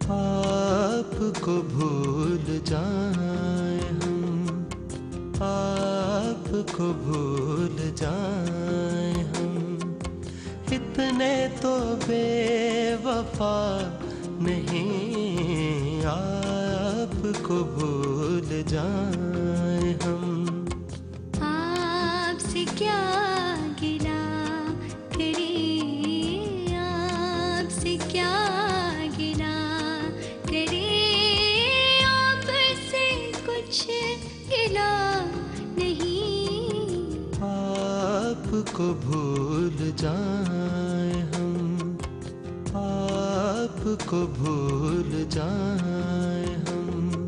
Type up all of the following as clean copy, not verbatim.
आपको भूल जाएं हम, आपको भूल जाएं हम, इतने तो बेवफा नहीं, आपको भूल जाएं हम। आपसे क्या गिला करें, आपसे क्या गिला करें, आपसे कुछ गिला नहीं। आपको भूल जाएं हम, आपको भूल जाएं हम।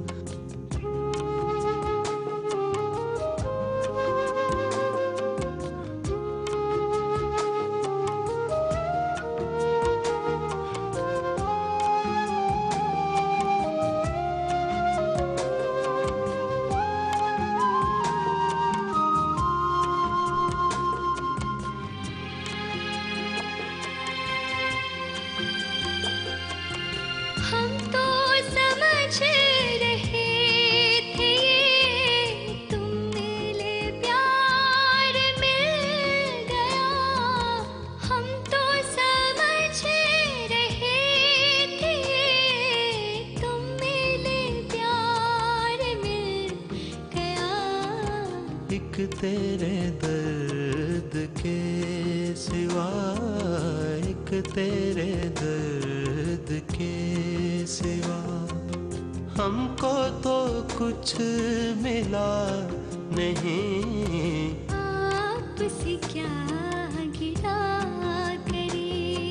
हम तो समझ रहे थे ये तुम मिले प्यार मिल गया। हम तो समझ रहे थे ये तुम मिले प्यार मिल गया। एक तेरे दर्द के सिवा, एक तेरे दर्द के सिवा, हमको तो कुछ मिला नहीं। आपसे क्या गिला करें।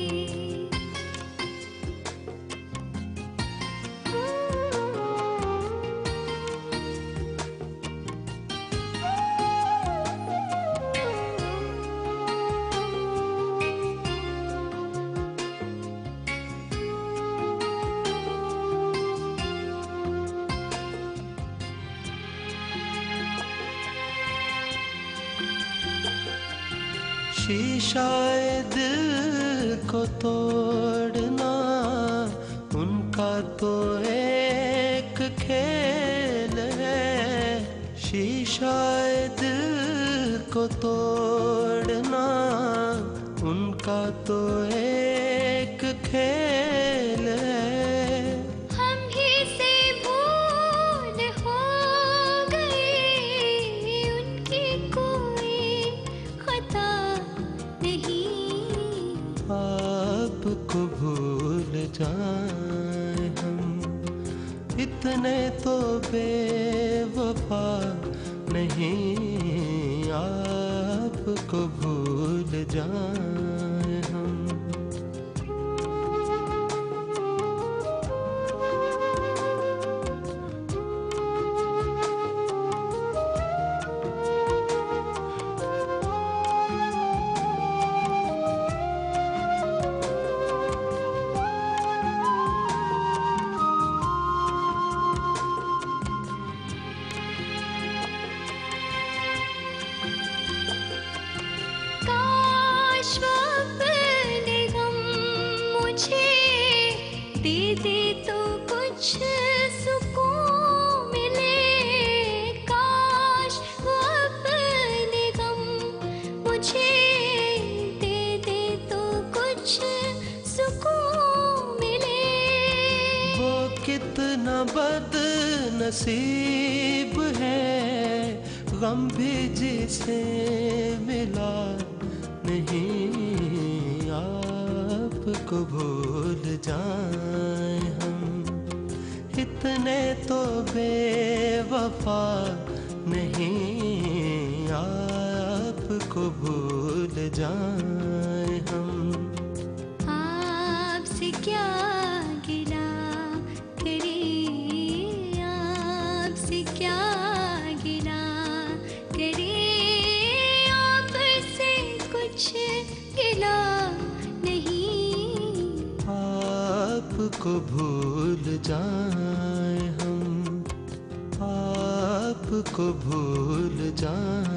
शीशाए दिल को तोड़ना उनका तो एक खेल है। शीशाए दिल को तोड़ना उनका तो एक खेल है। हम ही से भूल हो गए, उनकी कोई खता नहीं। आपको भूल जाएं हम, इतने तो बेवफा नहीं, आपको भूल जाएं हम। काश वो अपने गम मुझे दे दे तो कुछ सुकून मिले। काश वो अपने गम मुझे दे दे तो कुछ सुकून मिले। वो कितना बदनसीब है, गम भी जिसे मिला नहीं। आपको भूल जाएं हम, इतने तो बेवफा नहीं, आपको भूल जाएं हम। आपसे क्या गिला करें, आपसे क्या गिला करें, आपसे कुछ गिला नहीं। आपको भूल जाएं हम, आपको भूल जाएं।